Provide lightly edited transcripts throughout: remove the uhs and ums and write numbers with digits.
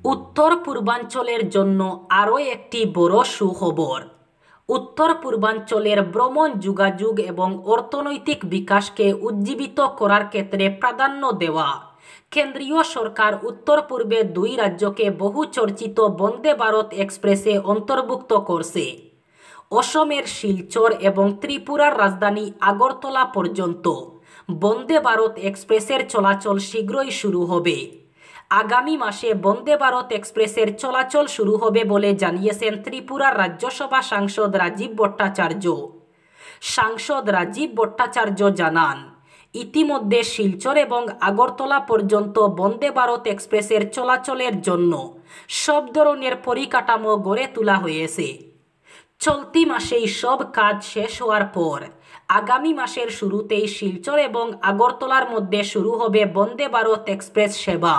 উত্তর পূর্বাঞ্চলের জন্য আরও একটি বড় সুখবর। উত্তর পূর্বাঞ্চলের ভ্রমণ, যোগাযোগ এবং অর্থনৈতিক বিকাশকে উজ্জীবিত করার ক্ষেত্রে প্রাধান্য দেওয়া। কেন্দ্রীয় সরকার উত্তর পূর্বে 2 রাজ্যকে বহু চর্চিত বন্দে ভারত এক্সপ্রেসে অন্তর্ভুক্ত করছে। অসমের শিলচর এবং ত্রিপুরার রাজধানী আগরতলা পর্যন্ত বন্দে ভারত এক্সপ্রেসের চলাচল শীঘ্রই শুরু হবে। আগামী মাসে বন্দে ভারত এক্সপ্রেসের চলাচল শুরু হবে বলে জানিয়েছেন ত্রিপুরার রাজ্যসভা সাংসদ রাজীব ভট্টাচার্য। সাংসদ রাজীব ভট্টাচার্য জানান, ইতিমধ্যে শিলচর এবং আগরতলা পর্যন্ত বন্দে ভারত এক্সপ্রেসের চলাচলের জন্য সব ধরনের পরিকাঠামো গড়ে তোলা হয়েছে। চলতি মাসেই সব কাজ শেষ হওয়ার পর আগামী মাসের শুরুতেই শিলচর এবং আগরতলার মধ্যে শুরু হবে বন্দে ভারত এক্সপ্রেস সেবা।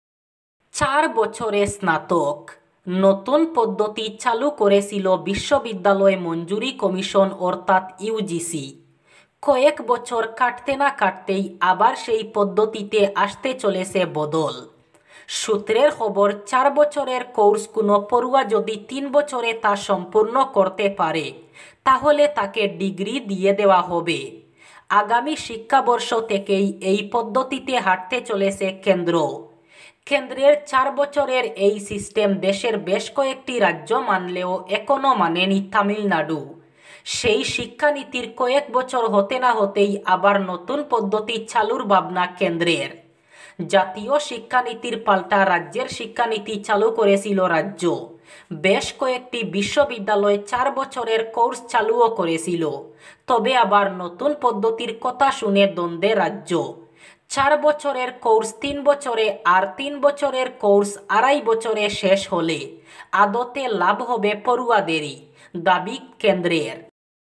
4 বছরে স্নাতক নতুন পদ্ধতি চালু করেছিল বিশ্ববিদ্যালয় মঞ্জুরি কমিশন অর্থাৎ ইউজিসি। কয়েক বছর কাটতে না কাটতেই আবার সেই পদ্ধতিতে আসতে চলেছে বদল। সূত্রের খবর, 4 বছরের কোর্স কোনো পড়ুয়া যদি 3 বছরে তা সম্পূর্ণ করতে পারে তাহলে তাকে ডিগ্রি দিয়ে দেওয়া হবে। আগামী শিক্ষাবর্ষ থেকেই এই পদ্ধতিতে হাঁটতে চলেছে কেন্দ্র। কেন্দ্রের 4 বছরের এই সিস্টেম দেশের বেশ কয়েকটি রাজ্য মানলেও এখনও মানেনি তামিলনাড়ু। সেই শিক্ষানীতির কয়েক বছর হতে না হতেই আবার নতুন পদ্ধতি চালুর ভাবনা কেন্দ্রের। জাতীয় শিক্ষানীতির পাল্টা রাজ্যের শিক্ষানীতি চালু করেছিল রাজ্য। বেশ কয়েকটি বিশ্ববিদ্যালয় 4 বছরের কোর্স চালুও করেছিল। তবে আবার নতুন পদ্ধতির কথা শুনে দ্বন্দ্বে রাজ্য। 4 বছরের কোর্স 3 বছরে আর 3 বছরের কোর্স 2.5 বছরে শেষ হলে আদতে লাভ হবে পড়ুয়াদেরই, দাবি কেন্দ্রের।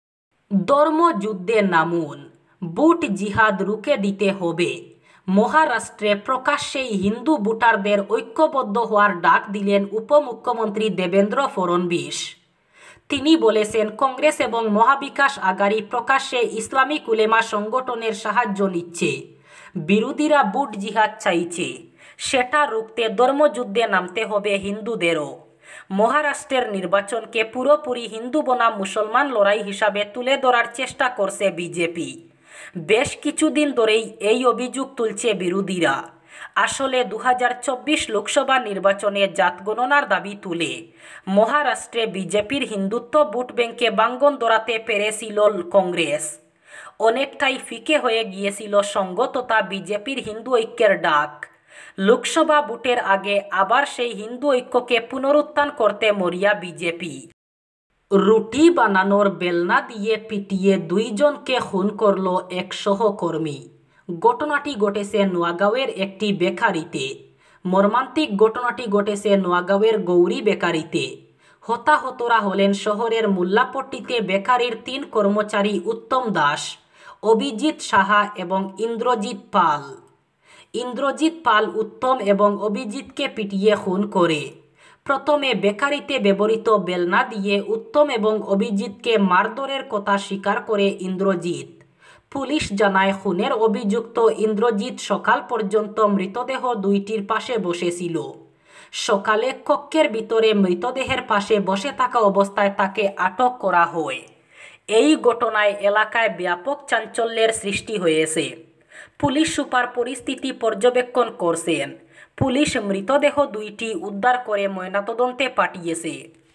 ধর্মযুদ্ধে নামুন, বুট জিহাদ রুখে দিতে হবে। মহারাষ্ট্রে প্রকাশ্যেই হিন্দু ভোটারদের ঐক্যবদ্ধ হওয়ার ডাক দিলেন উপমুখ্যমন্ত্রী দেবেন্দ্র ফড়নবিস। তিনি বলেছেন, কংগ্রেস এবং মহাবিকাশ আঘাড়ি প্রকাশ্যে ইসলামিক উলেমা সংগঠনের সাহায্য নিচ্ছে। বিরোধীরা বুট জিহাদ চাইছে, সেটা রুখতে ধর্মযুদ্ধে নামতে হবে হিন্দুদেরও। মহারাষ্ট্রের নির্বাচনকে পুরোপুরি হিন্দু বনাম মুসলমান লড়াই হিসাবে তুলে ধরার চেষ্টা করছে বিজেপি। বেশ কিছুদিন ধরেই এই অভিযোগ তুলছে বিরোধীরা। আসলে 2024 লোকসভা নির্বাচনে জাত গণনার দাবি তুলে মহারাষ্ট্রে বিজেপির হিন্দুত্ব ভোট ব্যাংকে ভাঙন ধরাতে পেরেছিল কংগ্রেস। অনেকটাই ফিকে হয়ে গিয়েছিল সংঘ তথা বিজেপির হিন্দু ঐক্যের ডাক। লোকসভা ভোটের আগে আবার সেই হিন্দু ঐক্যকে পুনরুত্থান করতে মরিয়া বিজেপি। রুটি বানানোর বেলনা দিয়ে পিটিয়ে 2 জনকে খুন করল এক সহকর্মী। ঘটনাটি ঘটেছে নোয়াগাঁওয়ের একটি বেকারিতে। মর্মান্তিক ঘটনাটি ঘটেছে নোয়াগাঁওয়ের গৌরী বেকারিতে। হতাহতরা হলেন শহরের মোল্লাপট্টিতে বেকারির 3 কর্মচারী উত্তম দাস, অভিজিৎ সাহা এবং ইন্দ্রজিৎ পাল। ইন্দ্রজিৎ পাল উত্তম এবং অভিজিৎকে পিটিয়ে খুন করে। প্রথমে বেকারিতে ব্যবহৃত বেলনা দিয়ে উত্তম এবং অভিজিৎকে মারধরের কথা স্বীকার করে ইন্দ্রজিৎ। পুলিশ জানায়, খুনের অভিযুক্ত ইন্দ্রজিৎ সকাল পর্যন্ত মৃতদেহ 2টির পাশে বসেছিল। সকালে কক্ষের ভিতরে মৃতদেহের পাশে বসে থাকা অবস্থায় তাকে আটক করা হয়। এই ঘটনায় এলাকায় ব্যাপক চাঞ্চল্যের সৃষ্টি হয়েছে। পুলিশ সুপার পরিস্থিতি পর্যবেক্ষণ করছেন। পুলিশ মৃতদেহ 2টি উদ্ধার করে ময়নাতদন্তে পাঠিয়েছে।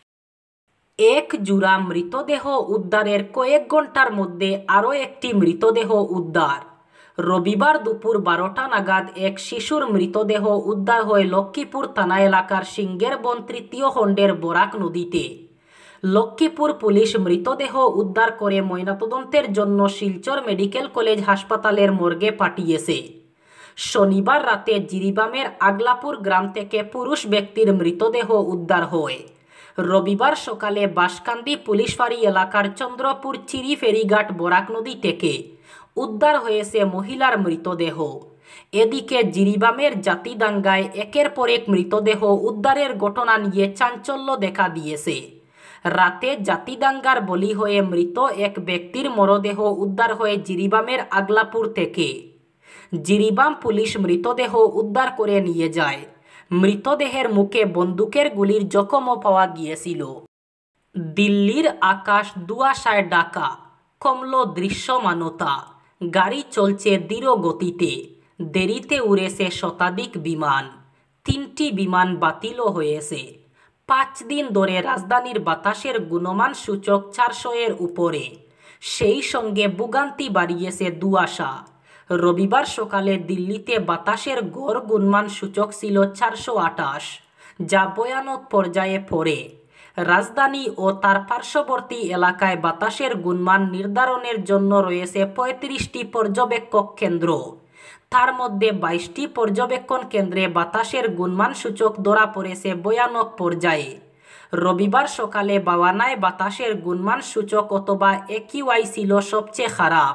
এক জোড়া মৃতদেহ উদ্ধারের কয়েক ঘন্টার মধ্যে আরও একটি মৃতদেহ উদ্ধার। রবিবার দুপুর 12টা নাগাদ এক শিশুর মৃতদেহ উদ্ধার হয় লক্ষ্মীপুর থানা এলাকার সিংহের বন 3য় খণ্ডের বরাক নদীতে। লক্ষ্মীপুর পুলিশ মৃতদেহ উদ্ধার করে ময়নাতদন্তের জন্য শিলচর মেডিকেল কলেজ হাসপাতালের মর্গে পাঠিয়েছে। শনিবার রাতে জিরিবামের আগলাপুর গ্রাম থেকে পুরুষ ব্যক্তির মৃতদেহ উদ্ধার হয়। রবিবার সকালে বাঁশকান্দি পুলিশ ফাঁড়ি এলাকার চন্দ্রপুর চিরি ফেরিঘাট বরাক নদী থেকে উদ্ধার হয়েছে মহিলার মৃতদেহ। এদিকে জিরিবামের জাতিদাঙ্গায় একের পর এক মৃতদেহ উদ্ধারের ঘটনা নিয়ে চাঞ্চল্য দেখা দিয়েছে। রাতে জাতিদাঙ্গার বলি হয়ে মৃত এক ব্যক্তির মরদেহ উদ্ধার হয়ে জিরিবামের আগলাপুর থেকে। জিরিবাম পুলিশ মৃতদেহ উদ্ধার করে নিয়ে যায়। মৃতদেহের মুখে বন্দুকের গুলির জখমও পাওয়া গিয়েছিল। দিল্লির আকাশ দুয়াশায় ঢাকা, কমল দৃশ্যমানতা, গাড়ি চলছে ধীর গতিতে, দেরিতে উড়েছে শতাধিক বিমান, 3টি বিমান বাতিলও হয়েছে। 5 দিন ধরে রাজধানীর বাতাসের গুণমান সূচক 400-এর উপরে, সেই সঙ্গে ভোগান্তি বাড়িয়েছে দুয়াশা। রবিবার সকালে দিল্লিতে বাতাসের গড় গুণমান সূচক ছিল 428, যা ভয়ানক পর্যায়ে পড়ে। রাজধানী ও তার পার্শ্ববর্তী এলাকায় বাতাসের গুণমান নির্ধারণের জন্য রয়েছে 35টি পর্যবেক্ষক কেন্দ্র। তার মধ্যে 22টি পর্যবেক্ষণ কেন্দ্রে বাতাসের গুণমান সূচক ধরা পড়েছে ভয়ানক পর্যায়ে। রবিবার সকালে বাওয়ানায় বাতাসের গুণমান সূচক অথবা AQI ছিল সবচেয়ে খারাপ,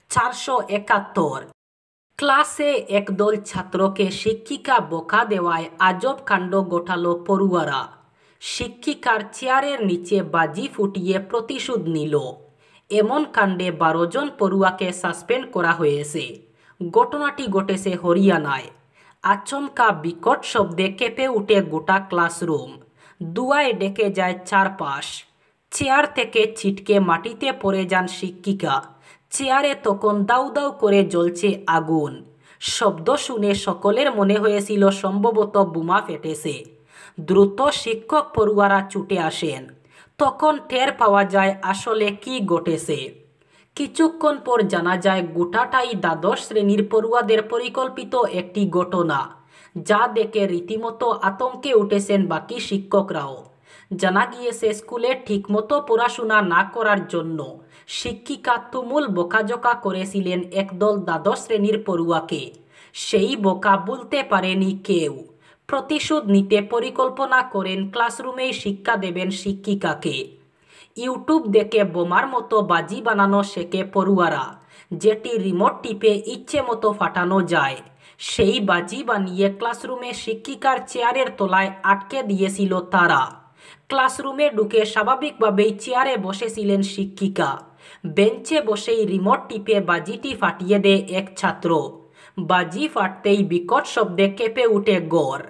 471। ক্লাসে একদল ছাত্রকে শিক্ষিকা বকা দেওয়ায় আজব কাণ্ড ঘটালো পড়ুয়ারা। শিক্ষিকার চেয়ারের নিচে বাজি ফুটিয়ে প্রতিশোধ নিল। এমন কাণ্ডে 12 জন পড়ুয়াকে সাসপেন্ড করা হয়েছে। ঘটনাটি ঘটেছে হরিয়ানায়। আচমকা বিকট শব্দে কেঁপে উঠে গোটা ক্লাসরুম, ধোঁয়ায় ঢেকে যায় চারপাশ। চেয়ার থেকে ছিটকে মাটিতে পড়ে যান শিক্ষিকা। চেয়ারে তখন দাউ দাউ করে জ্বলছে আগুন। শব্দ শুনে সকলের মনে হয়েছিল সম্ভবত বোমা ফেটেছে। দ্রুত শিক্ষক পড়ুয়ারা ছুটে আসেন। তখন টের পাওয়া যায় আসলে কি ঘটেছে। কিছুক্ষণ পর জানা যায় গোটাটাই দ্বাদশ শ্রেণীর পড়ুয়াদের পরিকল্পিত একটি ঘটনা, যা দেখে রীতিমতো আতঙ্কে উঠেছেন বাকি শিক্ষকরাও। জানা গিয়েছে স্কুলে ঠিকমতো পড়াশোনা না করার জন্য শিক্ষিকা তুমুল বকাঝকা করেছিলেন একদল দ্বাদশ শ্রেণীর পড়ুয়াকে। সেই বকা ভুলতে পারেনি কেউ। প্রতিশোধ নিতে পরিকল্পনা করেন ক্লাসরুমেই শিক্ষা দেবেন শিক্ষিকাকে। ইউটিউব দেখে বোমার মতো বাজি বানানো শেখে পড়ুয়ারা, যেটি রিমোট টিপে ইচ্ছে মতো ফাটানো যায়। সেই বাজি বানিয়ে ক্লাসরুমে শিক্ষিকার চেয়ারের তলায় আটকে দিয়েছিল তারা। ক্লাসরুমে ঢুকে স্বাভাবিকভাবেই চেয়ারে বসেছিলেন শিক্ষিকা। বেঞ্চে বসেই রিমোট টিপে বাজিটি ফাটিয়ে দেয় এক ছাত্র। বাজি ফাটতেই বিকট শব্দে কেঁপে উঠে ঘর।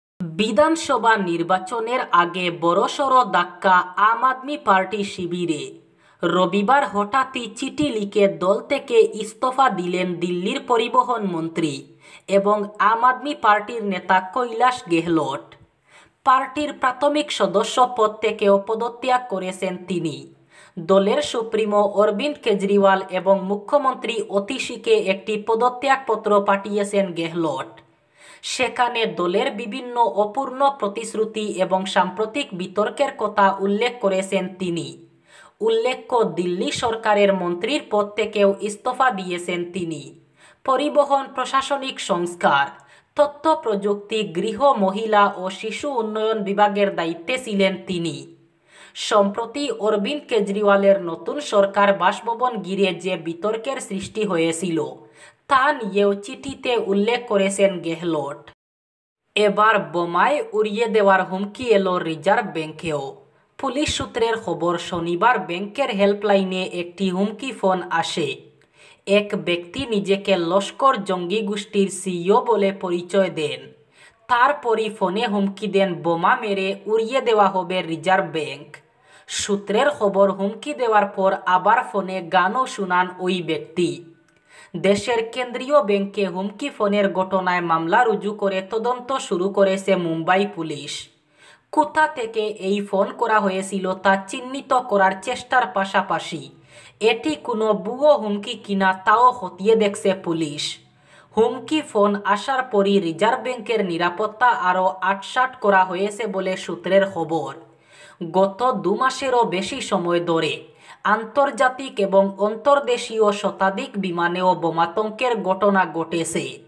বিধানসভা নির্বাচনের আগে বড়সড় ধাক্কা আম আদমি পার্টি শিবিরে। রবিবার হঠাৎই চিঠি লিখে দল থেকে ইস্তফা দিলেন দিল্লির পরিবহন মন্ত্রী এবং আম আদমি পার্টির নেতা কৈলাশ গেহলট। পার্টির প্রাথমিক সদস্য পদ থেকেও পদত্যাগ করেছেন তিনি। দলের সুপ্রিমো অরবিন্দ কেজরিওয়াল এবং মুখ্যমন্ত্রী অতীশীকে একটি পদত্যাগপত্র পাঠিয়েছেন গেহলট। সেখানে দলের বিভিন্ন অপূর্ণ প্রতিশ্রুতি এবং সাম্প্রতিক বিতর্কের কথা উল্লেখ করেছেন তিনি। উল্লেখ্য, দিল্লি সরকারের মন্ত্রীর পদ থেকেও ইস্তফা দিয়েছেন তিনি। পরিবহন, প্রশাসনিক সংস্কার, তথ্য প্রযুক্তি, গৃহ, মহিলা ও শিশু উন্নয়ন বিভাগের দায়িত্বে ছিলেন তিনি। সম্প্রতি অরবিন্দ কেজরিওয়ালের নতুন সরকার বাসভবন ঘিরে যে বিতর্কের সৃষ্টি হয়েছিল, তা নিয়েও চিঠিতে উল্লেখ করেছেন গেহলট। এবার বোমায় উড়িয়ে দেওয়ার হুমকি এলো রিজার্ভ ব্যাংকেও। পুলিশ সূত্রের খবর, শনিবার ব্যাংকের হেল্পলাইনে একটি হুমকি ফোন আসে। এক ব্যক্তি নিজেকে লস্কর জঙ্গি গোষ্ঠীর সিইও বলে পরিচয় দেন। তারপরই ফোনে হুমকি দেন বোমা মেরে উড়িয়ে দেওয়া হবে রিজার্ভ ব্যাংক। সূত্রের খবর, হুমকি দেওয়ার পর আবার ফোনে গানও শোনান ওই ব্যক্তি। দেশের কেন্দ্রীয় ব্যাংকে হুমকি ফোনের ঘটনায় মামলা রুজু করে তদন্ত শুরু করেছে মুম্বাই পুলিশ। কোথা থেকে এই ফোন করা হয়েছিল তা চিহ্নিত করার চেষ্টার পাশাপাশি এটি কোনো ভুয়ো হুমকি কিনা তাও খতিয়ে দেখছে পুলিশ। হুমকি ফোন আসার পরই রিজার্ভ ব্যাংকের নিরাপত্তা আরও আটসাট করা হয়েছে বলে সূত্রের খবর। গত 2 মাসেরও বেশি সময় ধরে আন্তর্জাতিক এবং অন্তর্দেশীয় শতাধিক বিমানেও বোমাতঙ্কের ঘটনা ঘটেছে।